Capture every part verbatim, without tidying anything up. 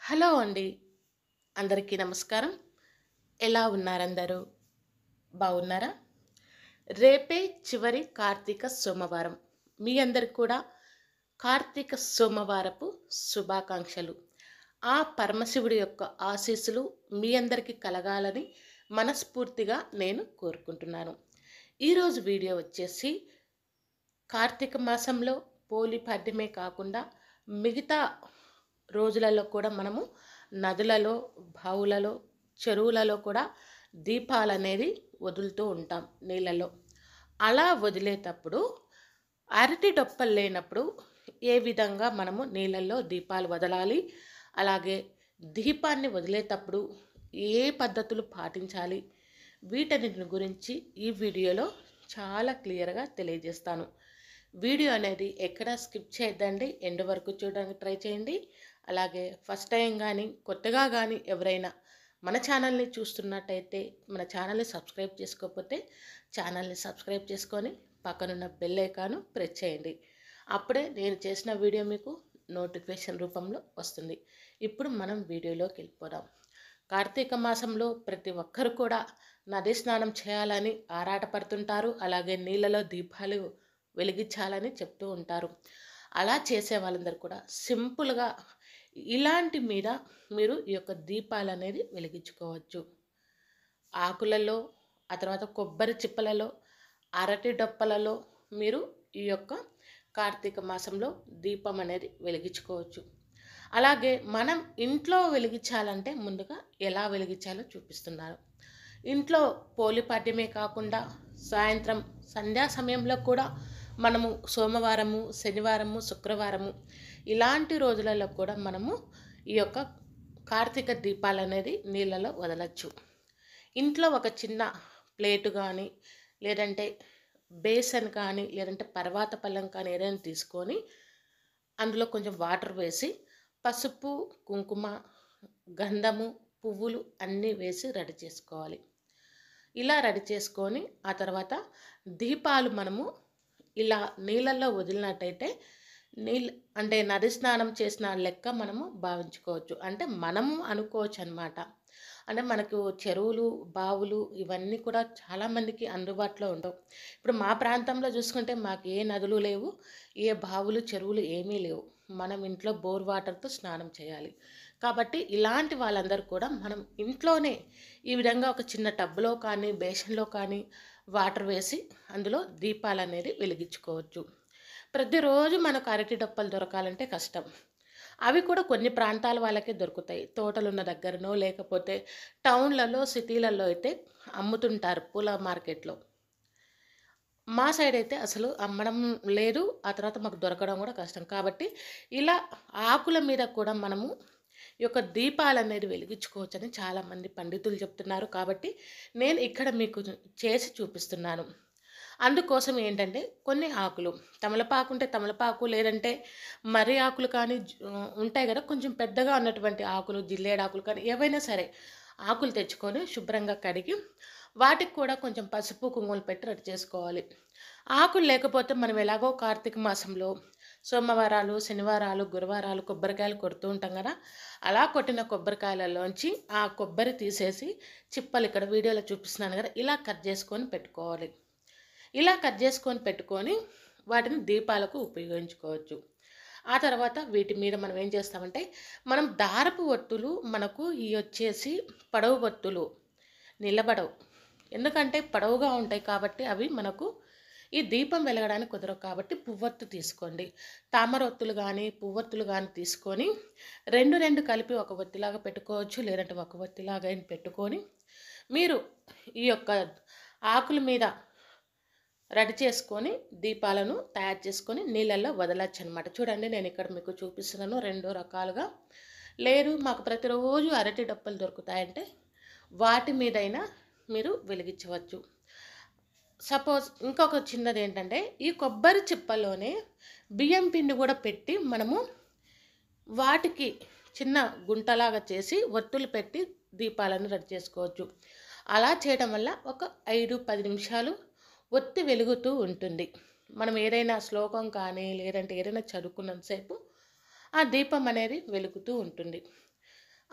Hello అండి. అందరికీ నమస్కారం. ఎలా ఉన్నారందరూ? బాగున్నారా? రేపే చివరి కార్తీక సోమవారం. మీ అందరికి కూడా కార్తీక సోమవారపు శుభాకాంక్షలు. ఆ పరమశివుడి యొక్క ఆశీస్సులు మీ అందరికీ కలగాలని మనస్ఫూర్తిగా నేను కోరుకుంటున్నాను. ఈరోజు వీడియో వచ్చేసి కార్తీక మాసంలో పోలి పడ్డమే కాకుండా మిగతా రోజులలో కూడా మనము నదులలో, బావులలో, చెరువులలో కూడా దీపాలనేది వదులుతూ ఉంటాం నీళ్ళలో. అలా వదిలేటప్పుడు అరటి డొప్పలు లేనప్పుడు ఏ విధంగా మనము నీళ్ళల్లో దీపాలు వదలాలి, అలాగే దీపాన్ని వదిలేటప్పుడు ఏ పద్ధతులు పాటించాలి, వీటన్నిటిని గురించి ఈ వీడియోలో చాలా క్లియర్గా తెలియజేస్తాను. వీడియో అనేది ఎక్కడ స్కిప్ చేయొద్దండి, ఎండ్ వరకు చూడడానికి ట్రై చేయండి. అలాగే ఫస్ట్ టైం కానీ కొత్తగా కానీ ఎవరైనా మన ఛానల్ని చూస్తున్నట్టయితే మన ఛానల్ని సబ్స్క్రైబ్ చేసుకోకపోతే ఛానల్ని సబ్స్క్రైబ్ చేసుకొని పక్కనున్న బెల్ ఐకాను ప్రెస్ చేయండి. అప్పుడే నేను చేసిన వీడియో మీకు నోటిఫికేషన్ రూపంలో వస్తుంది. ఇప్పుడు మనం వీడియోలోకి వెళ్ళిపోదాం. కార్తీక మాసంలో ప్రతి ఒక్కరు కూడా నది స్నానం చేయాలని ఆరాటపడుతుంటారు. అలాగే నీళ్ళలో దీపాలు వెలిగించాలని చెప్తూ ఉంటారు. అలా చేసే వాళ్ళందరూ కూడా సింపుల్గా ఇలాంటి మీద మీరు ఈ యొక్క దీపాలు అనేది వెలిగించుకోవచ్చు. ఆకులలో, ఆ తర్వాత కొబ్బరి చిప్పలలో, అరటి డొప్పలలో మీరు ఈ యొక్క కార్తీక మాసంలో దీపం అనేది వెలిగించుకోవచ్చు. అలాగే మనం ఇంట్లో వెలిగించాలంటే ముందుగా ఎలా వెలిగించాలో చూపిస్తున్నాను. ఇంట్లో పోలిపాడ్యమే కాకుండా సాయంత్రం సంధ్యా సమయంలో కూడా మనము సోమవారము, శనివారము, శుక్రవారము ఇలాంటి రోజులలో కూడా మనము ఈ యొక్క కార్తీక దీపాలు అనేది నీళ్ళలో వదలచ్చు. ఇంట్లో ఒక చిన్న ప్లేటు కానీ, లేదంటే బేసన్ కానీ, లేదంటే పర్వాత పళ్ళం కానీ ఏదైనా తీసుకొని అందులో కొంచెం వాటర్ వేసి పసుపు, కుంకుమ, గంధము, పువ్వులు అన్నీ వేసి రెడీ చేసుకోవాలి. ఇలా రెడీ చేసుకొని ఆ తర్వాత దీపాలు మనము ఇలా నీళ్ళల్లో వదిలినట్టయితే నీళ్ళు అంటే నది స్నానం చేసిన లెక్క మనము భావించుకోవచ్చు. అంటే మనము అనుకోవచ్చు అన్నమాట. అంటే మనకు చెరువులు, బావులు ఇవన్నీ కూడా చాలామందికి అందుబాటులో ఉండవు. ఇప్పుడు మా ప్రాంతంలో చూసుకుంటే మాకు ఏ నదులు లేవు, ఏ బావులు, చెరువులు ఏమీ లేవు. మనం ఇంట్లో బోర్ వాటర్తో స్నానం చేయాలి. కాబట్టి ఇలాంటి వాళ్ళందరూ కూడా మనం ఇంట్లోనే ఈ విధంగా ఒక చిన్న టబ్లో కానీ, బేషన్లో కానీ వాటర్ వేసి అందులో దీపాలు అనేది వెలిగించుకోవచ్చు. ప్రతిరోజు మనకు అరటి డొప్పలు దొరకాలంటే కష్టం. అవి కూడా కొన్ని ప్రాంతాల వాళ్ళకే దొరుకుతాయి. తోటలున్న దగ్గరనో లేకపోతే టౌన్లలో, సిటీలలో అయితే అమ్ముతుంటారు పూల మార్కెట్లో. మా సైడ్ అయితే అసలు అమ్మడం లేదు. ఆ తర్వాత మాకు దొరకడం కూడా కష్టం. కాబట్టి ఇలా ఆకుల మీద కూడా మనము ఈ యొక్క దీపాలు అనేది వెలిగించుకోవచ్చని చాలామంది పండితులు చెప్తున్నారు. కాబట్టి నేను ఇక్కడ మీకు చేసి చూపిస్తున్నాను. అందుకోసం ఏంటంటే కొన్ని ఆకులు, తమలపాకు ఉంటే తమలపాకు, లేదంటే మర్రి ఆకులు కానీ ఉంటాయి కదా, కొంచెం పెద్దగా ఉన్నటువంటి ఆకులు, జిల్లేడాకులు కానీ ఏవైనా సరే ఆకులు తెచ్చుకొని శుభ్రంగా కడిగి వాటికి కూడా కొంచెం పసుపు, కుంకుమలు పెట్టి రెడీ చేసుకోవాలి. ఆకులు లేకపోతే మనం ఎలాగో కార్తీక మాసంలో సోమవారాలు, శనివారాలు, గురువారాలు కొబ్బరికాయలు కొడుతూ ఉంటాం కదా, అలా కొట్టిన కొబ్బరికాయలలోంచి ఆ కొబ్బరి తీసేసి చిప్పలు ఇక్కడ వీడియోలో చూపిస్తున్నాను కదా, ఇలా కట్ చేసుకొని పెట్టుకోవాలి. ఇలా కట్ చేసుకొని పెట్టుకొని వాటిని దీపాలకు ఉపయోగించుకోవచ్చు. ఆ తర్వాత వీటి మీద మనం ఏం చేస్తామంటే, మనం దారపు ఒత్తులు మనకు ఈ వచ్చేసి పొడవు ఒత్తులు నిలబడవు. ఎందుకంటే పొడవుగా ఉంటాయి కాబట్టి అవి మనకు ఈ దీపం వెలగడానికి కుదరవు. కాబట్టి పువ్వొత్తు తీసుకోండి. తామర ఒత్తులు కానీ, పువ్వొత్తులు కానీ తీసుకొని రెండు రెండు కలిపి ఒక ఒత్తిలాగా పెట్టుకోవచ్చు, లేదంటే ఒక ఒత్తిలాగా పెట్టుకొని మీరు ఈ యొక్క ఆకుల మీద రెడీ చేసుకొని దీపాలను తయారు చేసుకొని నీళ్ళల్లో వదలచ్చు అనమాట. చూడండి, నేను ఇక్కడ మీకు చూపిస్తున్నాను రెండు రకాలుగా. లేదు మాకు ప్రతిరోజు అరటి డొప్పలు దొరుకుతాయంటే వాటి మీదైనా మీరు వెలిగించవచ్చు. సపోజ్ ఇంకొక చిన్నది ఏంటంటే, ఈ కొబ్బరి చిప్పలోనే బియ్యం పిండి కూడా పెట్టి మనము వాటికి చిన్న గుంటలాగా చేసి ఒత్తులు పెట్టి దీపాలను రెడీ చేసుకోవచ్చు. అలా చేయడం వల్ల ఒక ఐదు పది నిమిషాలు ఒత్తి వెలుగుతూ ఉంటుంది. మనం ఏదైనా శ్లోకం కానీ లేదంటే ఏదైనా చదువుకున్నంతసేపు ఆ దీపం అనేది వెలుగుతూ ఉంటుంది.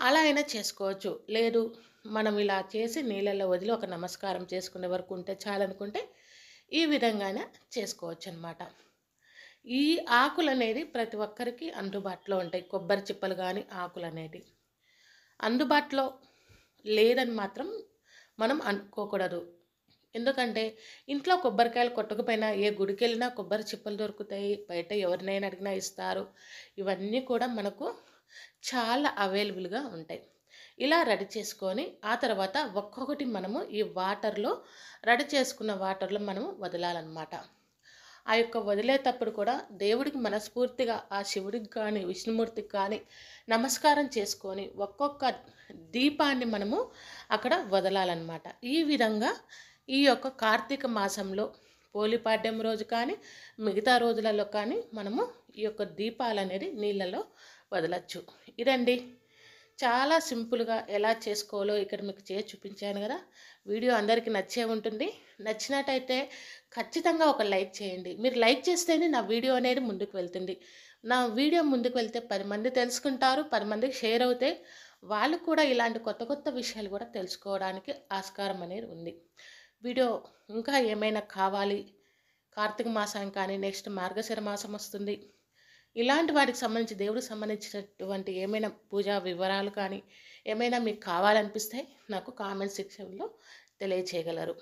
అలా అయినా చేసుకోవచ్చు. లేదు మనం ఇలా చేసి నీళ్ళల్లో వదిలి ఒక నమస్కారం చేసుకునే వరకు ఉంటే చాలనుకుంటే ఈ విధంగానే చేసుకోవచ్చనమాట. ఈ ఆకులనేది ప్రతి ఒక్కరికి అందుబాటులో ఉంటాయి. కొబ్బరి చిప్పలు గానీ, ఆకులనేటివి. అందుబాటులో లేదని మాత్రం మనం అనుకోకూడదు. ఎందుకంటే ఇంట్లో కొబ్బరికాయలు కొట్టకపోయినా ఏ గుడికెళ్ళినా కొబ్బరి చిప్పలు దొరుకుతాయి. బయట ఎవరినైనా అడిగినా ఇస్తారు. ఇవన్నీ కూడా మనకు చాలా అవైలబుల్‌గా ఉంటాయి. ఇలా రెడీ చేసుకొని ఆ తర్వాత ఒక్కొక్కటి మనము ఈ వాటర్‌లో రెడీ చేసుకున్న వాటర్‌లో మనము వదలాలన్నమాట. ఆ యొక్క వదిలేటప్పుడు కూడా దేవుడికి మనస్ఫూర్తిగా ఆ శివుడికి కానీ, విష్ణుమూర్తికి కానీ నమస్కారం చేసుకొని ఒక్కొక్క దీపాన్ని మనము అక్కడ వదలాలన్నమాట. ఈ విధంగా ఈ యొక్క కార్తీక మాసంలో పోలిపాడ్యం రోజు కానీ, మిగతా రోజులలో కానీ మనము ఈ యొక్క దీపాలనేది నీళ్ళలో వదలొచ్చు. ఇదండి. చాలా సింపుల్‌గా ఎలా చేసుకోవాలో ఇక్కడ మీకు చేసి చూపించాను కదా! వీడియో అందరికీ నచ్చే ఉంటుంది. నచ్చినట్టయితే ఖచ్చితంగా ఒక లైక్ చేయండి. మీరు లైక్ చేస్తేనే నా వీడియో అనేది ముందుకు వెళ్తుంది. నా వీడియో ముందుకు వెళ్తే పది మంది తెలుసుకుంటారు. పది మందికి షేర్ అవుతే వాళ్ళు కూడా ఇలాంటి కొత్త కొత్త విషయాలు కూడా తెలుసుకోవడానికి ఆస్కారం అనేది ఉంది. వీడియో ఇంకా ఏమైనా కావాలి, కార్తీక మాసం కానీ, నెక్స్ట్ మార్గశిర మాసం వస్తుంది. ఇలాంటి వాటికి సంబంధించి దేవుడికి సంబంధించినటువంటి ఏమైనా పూజా వివరాలు కానీ ఏమైనా మీకు కావాలనిపిస్తే నాకు కామెంట్ సెక్షన్లో తెలియచేయగలరు.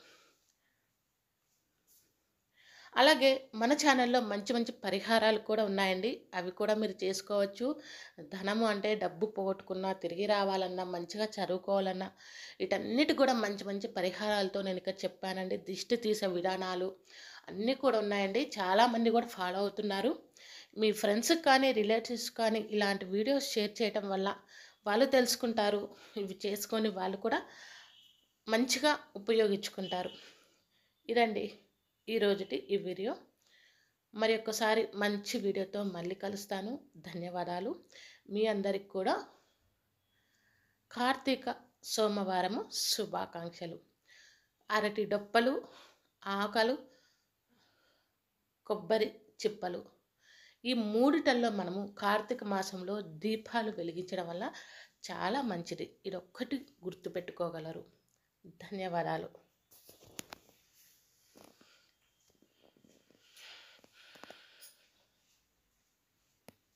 అలాగే మన ఛానల్లో మంచి మంచి పరిహారాలు కూడా ఉన్నాయండి. అవి కూడా మీరు చేసుకోవచ్చు. ధనము అంటే డబ్బు పోగొట్టుకున్నా, తిరిగి రావాలన్నా, మంచిగా చదువుకోవాలన్నా వీటన్నిటి కూడా మంచి మంచి పరిహారాలతో నేను ఇక్కడ చెప్పానండి. దిష్టి తీసే విధానాలు అన్నీ కూడా ఉన్నాయండి. చాలామంది కూడా ఫాలో అవుతున్నారు. మీ ఫ్రెండ్స్కి కానీ, రిలేటివ్స్ కానీ ఇలాంటి వీడియోస్ షేర్ చేయటం వల్ల వాళ్ళు తెలుసుకుంటారు. ఇవి చేసుకొని వాళ్ళు కూడా మంచిగా ఉపయోగించుకుంటారు. ఇదండి ఈరోజుటి ఈ వీడియో. మరి ఒక్కసారి మంచి వీడియోతో మళ్ళీ కలుస్తాను. ధన్యవాదాలు. మీ అందరికి కూడా కార్తీక సోమవారము శుభాకాంక్షలు. అరటి డొప్పలు, ఆకలు, కొబ్బరి చిప్పలు ఈ మూడిటల్లో మనము కార్తీక మాసంలో దీపాలు వెలిగించడం వల్ల చాలా మంచిది. ఇదొక్కటి గుర్తుపెట్టుకోగలరు. ధన్యవాదాలు.